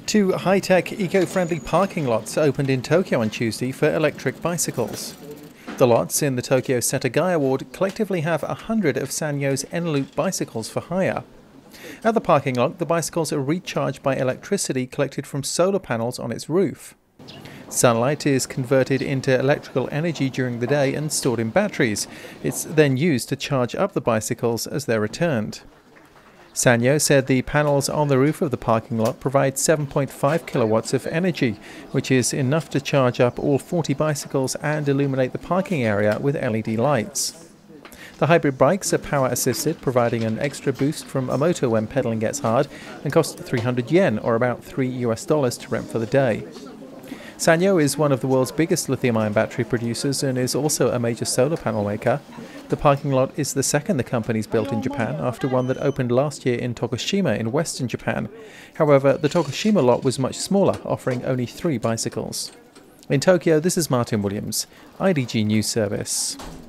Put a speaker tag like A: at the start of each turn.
A: Two high-tech, eco-friendly parking lots opened in Tokyo on Tuesday for electric bicycles. The lots in the Tokyo Setagaya ward collectively have 100 of Sanyo's Eneloop bicycles for hire. At the parking lot, the bicycles are recharged by electricity collected from solar panels on its roof. Sunlight is converted into electrical energy during the day and stored in batteries. It's then used to charge up the bicycles as they're returned. Sanyo said the panels on the roof of the parking lot provide 7.5 kilowatts of energy, which is enough to charge up all 40 bicycles and illuminate the parking area with LED lights. The hybrid bikes are power-assisted, providing an extra boost from a motor when pedaling gets hard, and cost 300 yen, or about $3 to rent for the day. Sanyo is one of the world's biggest lithium-ion battery producers and is also a major solar panel maker. The parking lot is the second the company's built in Japan, after one that opened last year in Tokushima in western Japan. However, the Tokushima lot was much smaller, offering only 3 bicycles. In Tokyo, this is Martin Williams, IDG News Service.